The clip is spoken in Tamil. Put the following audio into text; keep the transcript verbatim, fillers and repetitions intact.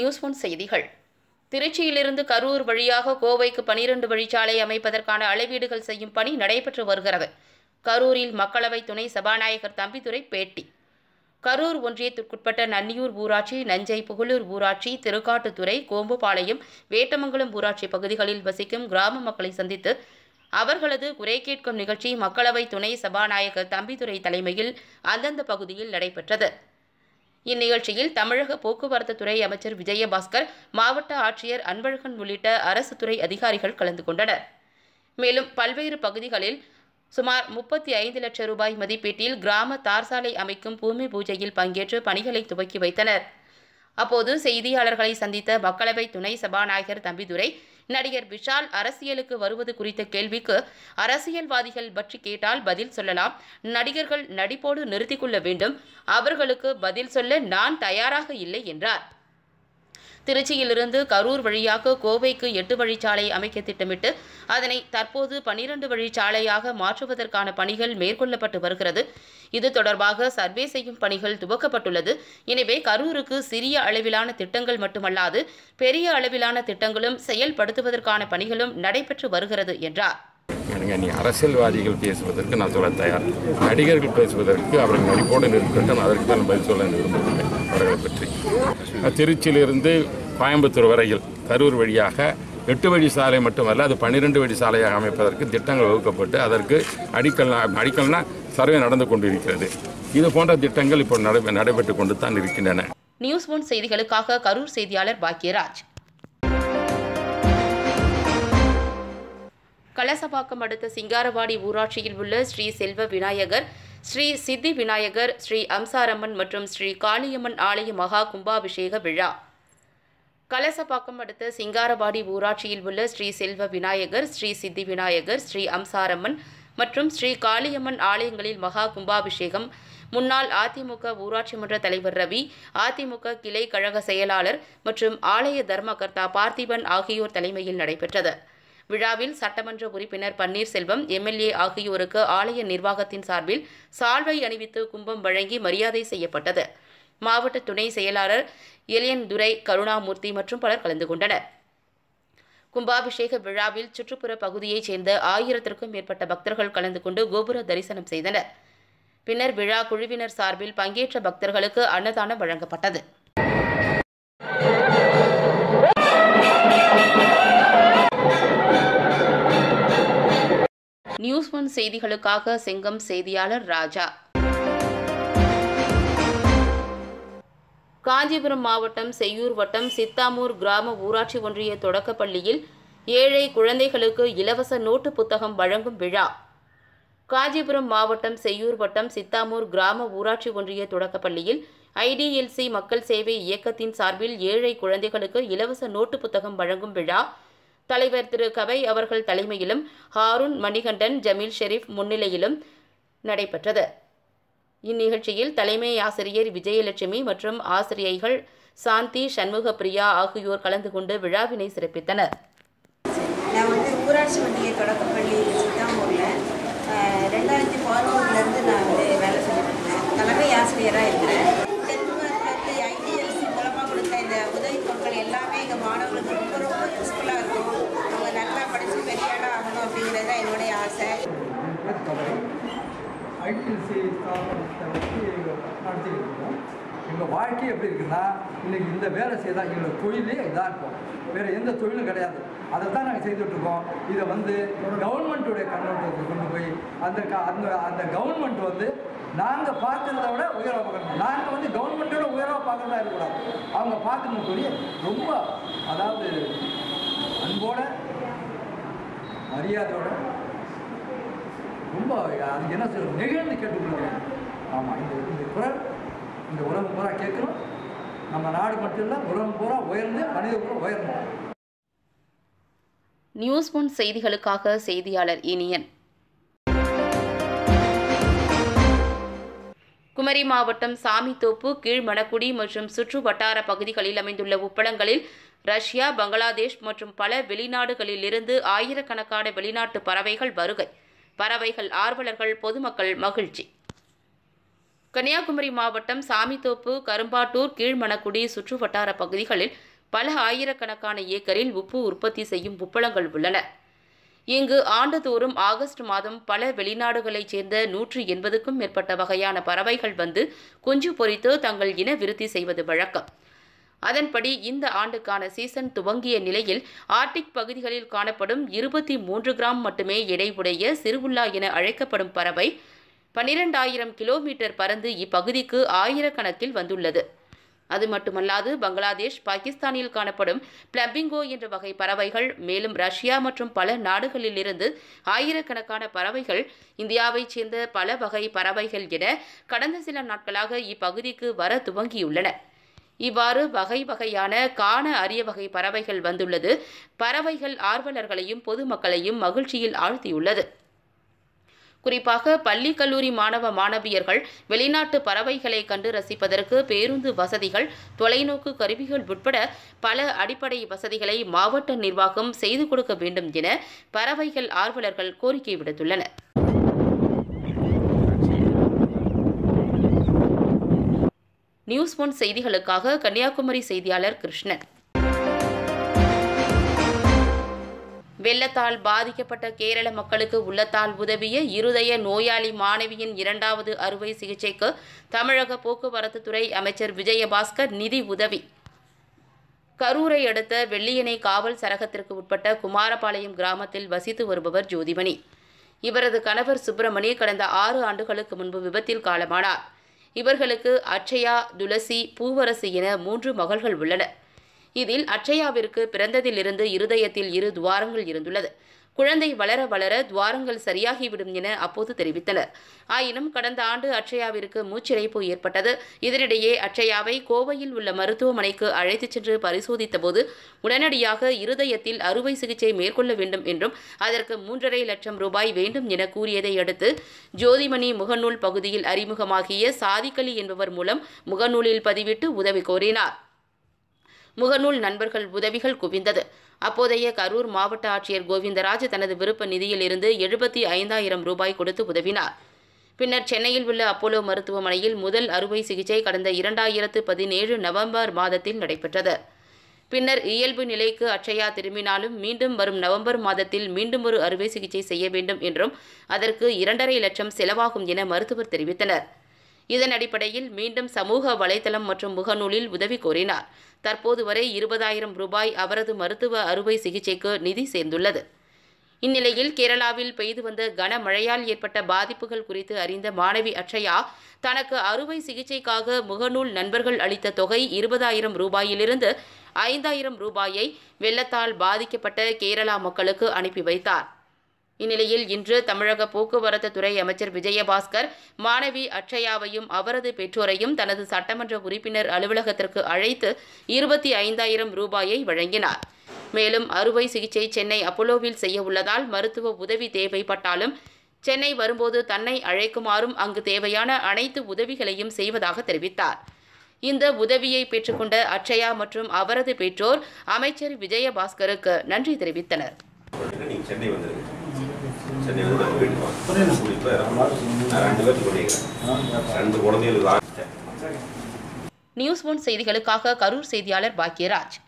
நியூஸ் ஒன் செய்திகள். திருச்சியிலிருந்து கரூர் வழியாக கோவைக்கு பனிரண்டு வழிச்சாலை அமைப்பதற்கான அளவீடுகள் செய்யும் பணி நடைபெற்று வருகிறது. கரூரில் மக்களவை துணை சபாநாயகர் தம்பிதுரை பேட்டி. கரூர் ஒன்றியத்திற்குட்பட்ட நன்னியூர் ஊராட்சி, நஞ்சை, புகழூர் ஊராட்சி, திருக்காட்டுத்துறை, கோம்புபாளையம், வேட்டமங்கலம் ஊராட்சி பகுதிகளில் வசிக்கும் கிராம மக்களை சந்தித்து அவர்களது குறை கேட்கும் நிகழ்ச்சி மக்களவை துணை சபாநாயகர் தம்பிதுரை தலைமையில் அந்தந்த பகுதியில் நடைபெற்றது. இந்நிகழ்ச்சியில் தமிழக போக்குவரத்து துறை அமைச்சர் விஜயபாஸ்கர், மாவட்ட ஆட்சியர் அன்பழகன் உள்ளிட்ட அரசு துறை அதிகாரிகள் கலந்து கொண்டனர். மேலும் பல்வேறு பகுதிகளில் சுமார் முப்பத்தி ஐந்து லட்சம் ரூபாய் மதிப்பீட்டில் கிராம தார்சாலை அமைக்கும் பூமி பூஜையில் பங்கேற்று பணிகளை துவக்கி வைத்தனர். அப்போது செய்தியாளர்களை சந்தித்த மக்களவை துணை சபாநாயகர் தம்பிதுரை, நடிகர் விஷால் அரசியலுக்கு வருவது குறித்த கேள்விக்கு அரசியல்வாதிகள் பற்றி கேட்டால் பதில் சொல்லலாம், நடிகர்கள் நடிப்போடு நிறுத்திக் கொள்ள வேண்டும், அவர்களுக்கு பதில் சொல்ல நான் தயாராக இல்லை என்றார். திருச்சியிலிருந்து கரூர் வழியாக கோவைக்கு எட்டு வழிச்சாலை அமைக்க திட்டமிட்டு அதனை தற்போது பனிரண்டு வழிச்சாலையாக மாற்றுவதற்கான பணிகள் மேற்கொள்ளப்பட்டு வருகிறது. இது தொடர்பாக சர்வே செய்யும் பணிகள் துவக்கப்பட்டுள்ளது. எனவே கரூருக்கு சிறிய அளவிலான திட்டங்கள் மட்டுமல்லாது பெரிய அளவிலான திட்டங்களும் செயல்படுத்துவதற்கான பணிகளும் நடைபெற்று வருகிறது என்றார். நீ அரசியல்வாதிகள் பேசுவதற்கு நான் சொல்ல தயார், நடிகர்கள் பேசுவதற்கு அவர்கள் நடிப்போடு இருக்கட்டும், அதற்கு தான் பதில் சொல்ல விரும்பவில்லை. அவர்களை பற்றி திருச்சியிலிருந்து கோயம்புத்தூர் வரையில் கரூர் வழியாக எட்டு வழி சாலை மட்டுமல்ல, அது பன்னிரெண்டு வழி சாலையாக அமைப்பதற்கு திட்டங்கள் வகுக்கப்பட்டு அதற்கு அடிக்கல் அடிக்கல்னா சர்வே நடந்து கொண்டிருக்கிறது. இது போன்ற திட்டங்கள் இப்போ நடைபெற்று கொண்டு தான் இருக்கின்றன. நியூஸ் ஒன் செய்திகளுக்காக கரூர் செய்தியாளர் பாக்கியராஜ். கலசபாக்கம் அடுத்த சிங்காரவாடி ஊராட்சியில் உள்ள ஸ்ரீ செல்வ விநாயகர், ஸ்ரீ சித்தி விநாயகர், ஸ்ரீ அம்சாரம்மன் மற்றும் ஸ்ரீ காளியம்மன் ஆலய மகா கும்பாபிஷேக விழா. கலசபாக்கம் அடுத்த சிங்காரவாடி ஊராட்சியில் உள்ள ஸ்ரீ செல்வ விநாயகர், ஸ்ரீ சித்தி விநாயகர், ஸ்ரீ அம்சாரம்மன் மற்றும் ஸ்ரீ காளியம்மன் ஆலயங்களில் மகா கும்பாபிஷேகம் முன்னாள் அதிமுக ஊராட்சி மன்ற தலைவர் ரவி, அதிமுக கிளை கழக செயலாளர் மற்றும் ஆலய தர்மகர்த்தா பார்த்திபன் ஆகியோர் தலைமையில் நடைபெற்றது. விழாவில் சட்டமன்ற உறுப்பினர் பன்னீர்செல்வம், எம்எல்ஏ ஆகியோருக்கு ஆலய நிர்வாகத்தின் சார்பில் சால்வை அணிவித்து கும்பம் வழங்கி மரியாதை செய்யப்பட்டது. மாவட்ட துணை செயலாளர் எலியன் துரை, கருணாமூர்த்தி மற்றும் பலர் கலந்து கொண்டனர். கும்பாபிஷேக விழாவில் சுற்றுப்புற பகுதியைச் சேர்ந்த ஆயிரத்திற்கும் மேற்பட்ட பக்தர்கள் கலந்து கொண்டு கோபுர தரிசனம் செய்தனர். பின்னர் விழா குழுவினர் சார்பில் பங்கேற்ற பக்தர்களுக்கு அன்னதானம் வழங்கப்பட்டது. நியூஸ் ஒன் செய்திகளுக்காக செங்கம் செய்தியாளர் ராஜா. காஞ்சிபுரம் மாவட்டம் செய்யூர் வட்டம் சித்தாமூர் கிராம ஊராட்சி ஒன்றிய தொடக்கப்பள்ளியில் ஏழை குழந்தைகளுக்கு இலவச நோட்டு புத்தகம் வழங்கும் விழா. காஞ்சிபுரம் மாவட்டம் செய்யூர் வட்டம் சித்தாமூர் கிராம ஊராட்சி ஒன்றிய தொடக்கப்பள்ளியில் ஐடிஎல்சி மக்கள் சேவை இயக்கத்தின் சார்பில் ஏழை குழந்தைகளுக்கு இலவச நோட்டு புத்தகம் வழங்கும் விழா தலைவர் திரு கவை அவர்கள் தலைமையிலும் ஹாரூன் மணிகண்டன், ஜமீல் ஷெரீப் முன்னிலையிலும் நடைபெற்றது. இந்நிகழ்ச்சியில் தலைமை ஆசிரியர் விஜயலட்சுமி மற்றும் ஆசிரியைகள் சாந்தி, சண்முக பிரியா ஆகியோர் கலந்து கொண்டு விழாவினை சிறப்பித்தனர். நான் வந்து ஊராட்சி ஒன்றிய தொடக்கப்பள்ளி சித்தாமூரில் ரெண்டாயிரத்தி பதினொன்றுலேருந்து நான் வந்து வேலை செஞ்சுருக்கேன். தலைமை ஆசிரியராக இருக்கிறேன். தென்மார்க்லேருந்து ஐடிஎல்சி மூலமாக கொடுத்த இந்த உதவி பொருட்கள் எல்லாமே எங்கள் மாணவர்களுக்கு ரொம்ப ரொம்ப யூஸ்ஃபுல்லாக இருக்கும். அவங்க நல்லா படித்து பெரிய இடம் ஆகணும் அப்படிங்கிறது தான் என்னுடைய ஆசை. ஐடிஎல்சி ஸ்தாபனத்தை வச்சு நடத்திக்கிட்டு இருக்கோம். எங்கள் வாழ்க்கை எப்படி இருக்குன்னா, இன்றைக்கி இந்த வேலை செய்தால் எங்களோட தொழிலே இதாக இருக்கும், வேறு எந்த தொழிலும் கிடையாது. அதை தான் நாங்கள் செய்துட்ருக்கோம். இதை வந்து கவர்மெண்ட்டுடைய கண்ணோட்டத்துக்கு கொண்டு போய் அந்த க அந்த அந்த கவர்மெண்ட் வந்து நாங்கள் பார்க்குறத விட உயர்வாக பார்க்கணும். நாங்கள் வந்து கவர்மெண்ட்டோட உயர்வாக பார்க்குறதா இருக்கக்கூடாது. அவங்க பார்க்கணும் சொல்லி ரொம்ப, அதாவது அன்போட மரியாதையோட ரொம்ப அதுக்கு என்ன சொல்ற நெகிழ்ந்து கேட்டுக்கொள்கிறேன். ஆமாம், இந்த இந்த குரல் இந்த உலகம் பூரா கேட்கணும். நம்ம நாடு மட்டும் இல்லை, உலகம் பூரா உயர்ந்து மனித பூரா உயரணும். நியூஸ் ஒன் செய்திகளுக்காக செய்தியாளர் இனியன். குமரி மாவட்டம் சாமித்தோப்பு, கீழ்மணக்குடி மற்றும் சுற்று வட்டார பகுதிகளில் அமைந்துள்ள உப்பளங்களில் ரஷ்யா, பங்களாதேஷ் மற்றும் பல வெளிநாடுகளிலிருந்து ஆயிரக்கணக்கான வெளிநாட்டு பறவைகள் வருகை. பறவைகள் ஆர்வலர்கள், பொதுமக்கள் மகிழ்ச்சி. கன்னியாகுமரி மாவட்டம் சாமித்தோப்பு, கரும்பாட்டூர், கீழ்மணக்குடி சுற்று வட்டார பகுதிகளில் பல ஆயிரக்கணக்கான ஏக்கரில் உப்பு உற்பத்தி செய்யும் உப்பளங்கள் உள்ளன. இங்கு ஆண்டுதோறும் ஆகஸ்ட் மாதம் பல வெளிநாடுகளைச் சேர்ந்த நூற்றி எண்பதுக்கும் மேற்பட்ட வகையான பறவைகள் வந்து குஞ்சு பொரித்து தங்கள் இன விருத்தி செய்வது வழக்கம். அதன்படி இந்த ஆண்டுக்கான சீசன் துவங்கிய நிலையில் ஆர்டிக் பகுதிகளில் காணப்படும் இருபத்தி மூன்று கிராம் மட்டுமே எடையுடைய சிறுவுல்லா என அழைக்கப்படும் பறவை பனிரெண்டாயிரம் கிலோமீட்டர் பறந்து இப்பகுதிக்கு ஆயிரக்கணக்கில் வந்துள்ளது. அது மட்டுமல்லாது பங்களாதேஷ், பாகிஸ்தானில் காணப்படும் பிளம்பிங்கோ என்ற வகை பறவைகள், மேலும் ரஷ்யா மற்றும் பல நாடுகளிலிருந்து ஆயிரக்கணக்கான பறவைகள், இந்தியாவைச் சேர்ந்த பல வகை பறவைகள் என கடந்த சில நாட்களாக இப்பகுதிக்கு வர துவங்கியுள்ளன. இவ்வாறு வகை வகையான காண அரிய வகை பறவைகள் வந்துள்ளது பறவைகள் ஆர்வலர்களையும் பொதுமக்களையும் மகிழ்ச்சியில் ஆழ்த்தியுள்ளது. குறிப்பாக பள்ளி, கல்லூரி மாணவ மாணவியர்கள் வெளிநாட்டு பறவைகளை கண்டு ரசிப்பதற்கு பேருந்து வசதிகள், தொலைநோக்கு கருவிகள் உட்பட பல அடிப்படை வசதிகளை மாவட்ட நிர்வாகம் செய்து கொடுக்க வேண்டும் என பறவைகள் ஆர்வலர்கள் கோரிக்கை விடுத்துள்ளனர். நியூஸ் ஒன் செய்திகளுக்காக கன்னியாகுமரி செய்தியாளர் கிருஷ்ணன். வெள்ளத்தால் பாதிக்கப்பட்ட கேரள மக்களுக்கு உள்ளத்தால் உதவிய இருதய நோயாளி மாணவியின் இரண்டாவது அறுவை சிகிச்சைக்கு தமிழக போக்குவரத்து துறை அமைச்சர் விஜயபாஸ்கர் நிதி உதவி. கரூரை அடுத்த வெள்ளியணை காவல் சரகத்திற்கு உட்பட்ட குமாரபாளையம் கிராமத்தில் வசித்து வருபவர் ஜோதிமணி. இவரது கணவர் சுப்பிரமணி கடந்த ஆறு ஆண்டுகளுக்கு முன்பு விபத்தில் காலமானார். இவர்களுக்கு அட்சயா, துளசி, பூவரசு என மூன்று மகள்கள் உள்ளனர். இதில் அட்சயாவிற்கு பிறந்ததிலிருந்து இருதயத்தில் இரு துவாரங்கள் இருந்துள்ளது. குழந்தை வளர வளர துவாரங்கள் சரியாகிவிடும் என அப்போது தெரிவித்தனர். ஆயினும் கடந்த ஆண்டு அட்சயாவிற்கு மூச்சிறைப்பு ஏற்பட்டது. இதனிடையே அட்சயாவை கோவையில் உள்ள மருத்துவமனைக்கு அழைத்துச் சென்று பரிசோதித்த போது உடனடியாக இருதயத்தில் அறுவை சிகிச்சை மேற்கொள்ள வேண்டும் என்றும் அதற்கு மூன்றரை லட்சம் ரூபாய் வேண்டும் என கூறியதை அடுத்து ஜோதிமணி முகநூல் பகுதியில் அறிமுகமாகிய சாதிக்கலி என்பவர் மூலம் முகநூலில் பதிவிட்டு உதவி கோரினார். முகநூல் நண்பர்கள் உதவிகள் குவிந்தது. அப்போதைய கரூர் மாவட்ட ஆட்சியர் கோவிந்தராஜ் தனது விருப்ப நிதியில் இருந்து எழுபத்தி ஐந்தாயிரம் ரூபாய் கொடுத்து உதவினார். பின்னர் சென்னையில் உள்ள அப்போலோ மருத்துவமனையில் முதல் அறுவை சிகிச்சை கடந்த இரண்டாயிரத்து பதினேழு நவம்பர் மாதத்தில் நடைபெற்றது. பின்னர் இயல்பு நிலைக்கு அட்சயா திரும்பினாலும் மீண்டும் வரும் நவம்பர் மாதத்தில் மீண்டும் ஒரு அறுவை சிகிச்சை செய்ய வேண்டும் என்றும் அதற்கு இரண்டரை லட்சம் செலவாகும் என மருத்துவர் தெரிவித்தனர். இதன் அடிப்படையில் மீண்டும் சமூக வலைதளம் மற்றும் முகநூலில் உதவி கோரினார். தற்போது வரை இருபதாயிரம் ரூபாய் அவரது மருத்துவ அறுவை சிகிச்சைக்கு நிதி சேர்ந்துள்ளது. இந்நிலையில் கேரளாவில் பெய்து வந்த கனமழையால் ஏற்பட்ட பாதிப்புகள் குறித்து அறிந்த மாணவி அட்சயா தனக்கு அறுவை சிகிச்சைக்காக முகநூல் நண்பர்கள் அளித்த தொகை இருபதாயிரம் ரூபாயிலிருந்து ஐந்தாயிரம் ரூபாயை வெள்ளத்தால் பாதிக்கப்பட்ட கேரளா மக்களுக்கு அனுப்பி வைத்தார். இந்நிலையில் இன்று தமிழக போக்குவரத்து துறை அமைச்சர் விஜயபாஸ்கர் மாணவி அட்சயாவையும் அவரது பெற்றோரையும் தனது சட்டமன்ற உறுப்பினர் அலுவலகத்திற்கு அழைத்து இருபத்தி ஐந்தாயிரம் ரூபாயை வழங்கினார். மேலும் அறுவை சிகிச்சை சென்னை அப்போலோவில் செய்ய உள்ளதால் மருத்துவ உதவி தேவைப்பட்டாலும் சென்னை வரும்போது தன்னை அழைக்குமாறும் அங்கு தேவையான அனைத்து உதவிகளையும் செய்வதாக தெரிவித்தார். இந்த உதவியை பெற்றுக்கொண்ட அட்சயா மற்றும் அவரது பெற்றோர் அமைச்சர் விஜயபாஸ்கருக்கு நன்றி தெரிவித்தனர். நியூஸ் ஒன் செய்திகளுக்காக கரூர் செய்தியாளர் பாக்கியராஜ்.